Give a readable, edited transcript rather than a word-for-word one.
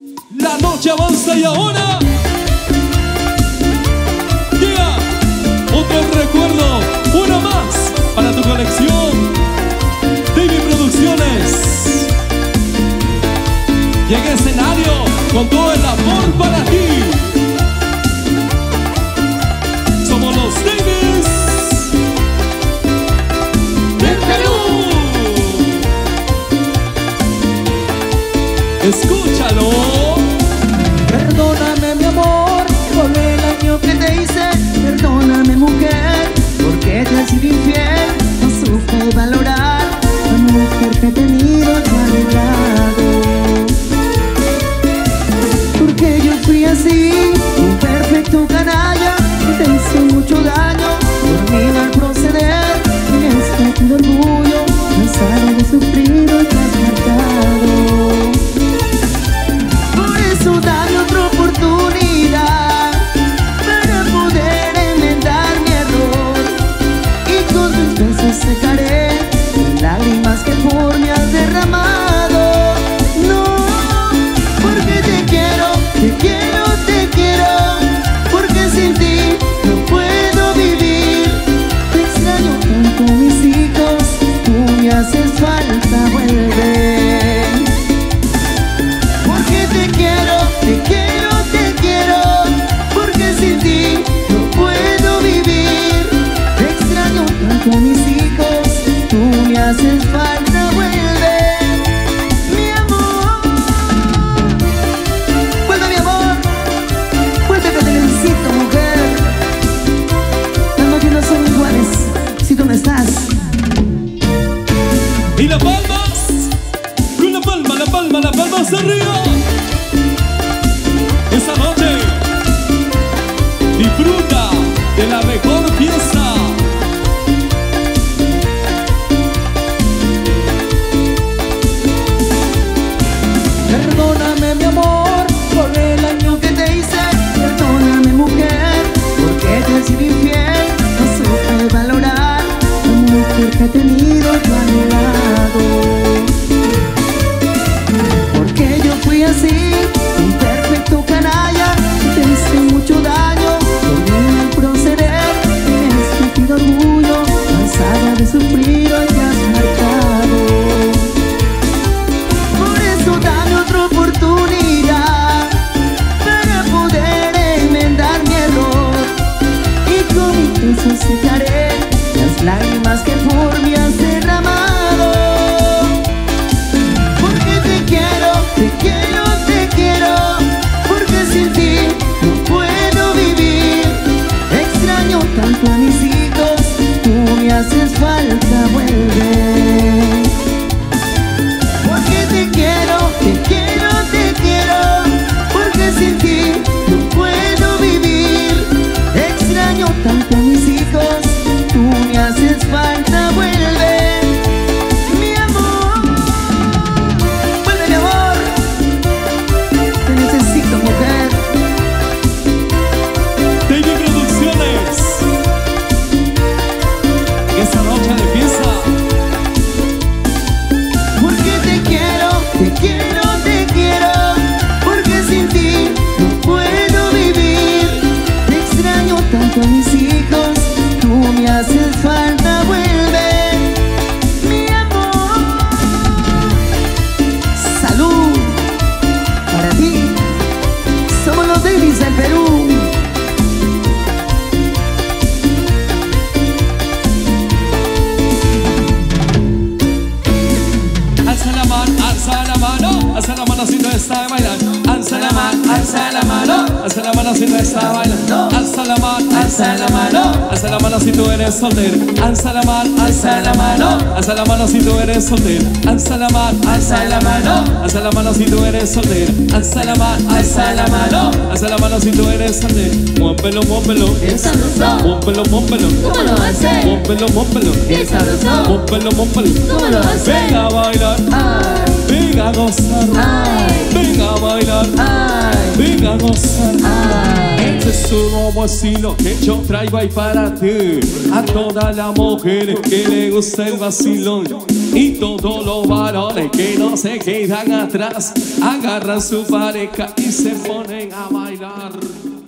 La noche avanza y ahora llega otro recuerdo, uno más para tu colección. David Producciones. Llega el escenario con todo el amor para ti. Somos los Davis del Perú. Escúchalo. Perdóname mi amor por el daño que te hice. Perdóname mujer porque te he sido infiel. No supe valorar la mujer que he tenido a mi lado. Porque yo fui así, un perfecto canalla que te hizo mucho daño por mi mal proceder. En este tu orgullo cansado de sufrir hoy te has marcado. Dame otra oportunidad para poder enmendar mi error, y con tus besos secaré las lágrimas que por mí has derramado. No, porque te quiero, te quiero, te quiero, porque sin ti no puedo vivir. Te extraño tanto mis hijos, tú me haces falta, vuelve. Te quiero, porque sin ti no puedo vivir. Te extraño tanto a mis hijos, tú me haces falta, vuelve. Mi amor, vuelve mi amor, vuelve que te necesito mujer. Las noches no son iguales si tú no estás. Y las palmas, con la palmas arriba. Esta noche disfruta de la mejor fiesta. Perdóname mi amor por el daño que te hice. Perdóname mujer porque te he sido infiel. No supe valorar la mujer que he tenido a mi lado. Porque yo fui así, un perfecto canalla, te hice mucho daño por mi mal proceder. En estúpido orgullo, cansada de sufrir, hoy te has marcado. Por eso dame otra oportunidad para poder enmendar mi error, y con mi beso secaré las lágrimas que por mí has derramado. Porque te quiero, te quiero, te quiero, porque sin ti no puedo vivir. Extraño tanto a mis hijos, tú me haces falta, vuelve. Porque te quiero, te quiero, te quiero, porque sin ti no puedo vivir. Extraño tanto a mis hijos, tú me haces falta, vuelve. Mi amor, vuelve mi amor, te necesito mujer. David Producciones. Esta noche de fiesta. Porque te quiero, te quiero, te quiero, porque sin ti no puedo vivir. Te extraño tanto a mis hijos, tú me haces falta, vuelve. Mi amor, salud para ti. Somos los Davis del Perú. Alza la mano, alza la mano, alza la mano si no está bailando. Alza la mano, alza la mano, alza la mano si no está bailando. Alza la mano, alza la mano, alza la mano si tú eres soltero. Alza la mano, alza la mano, alza la mano si tú eres soltero. Alza la mano, alza la mano, alza la mano si tú eres soltero. Alza la mano, alza la mano, alza la mano si tú eres soltero. Móvelo, móvelo, Bien sabroso, móvelo, móvelo, ¿cómo lo hace? móvelo, móvelo, Bien sabroso, móvelo, móvelo. ¿cómo lo hace? Venga a bailar, Ay, venga a gozar, ay, venga a bailar, ay, venga a gozar. ay. Este es un nuevo estilo que yo traigo ahí para ti. A todas las mujeres que le gusta el vacilón y todos los varones que no se quedan atrás, agarran su pareja y se ponen a bailar.